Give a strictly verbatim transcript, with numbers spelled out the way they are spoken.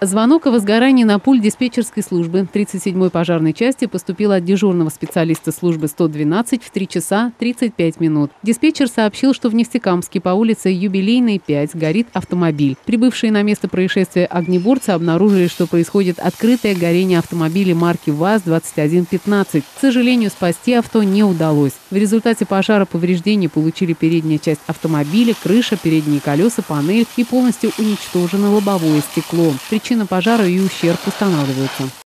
Звонок о возгорании на пульт диспетчерской службы тридцать седьмой пожарной части поступил от дежурного специалиста службы сто двенадцать в три часа тридцать пять минут. Диспетчер сообщил, что в Нефтекамске по улице Юбилейной, пять горит автомобиль. Прибывшие на место происшествия огнеборцы обнаружили, что происходит открытое горение автомобиля марки ВАЗ двадцать один пятнадцать. К сожалению, спасти авто не удалось. В результате пожара повреждения получили передняя часть автомобиля, крыша, передние колеса, панель и полностью уничтожено лобовое стекло. Причина пожара и ущерб устанавливаются.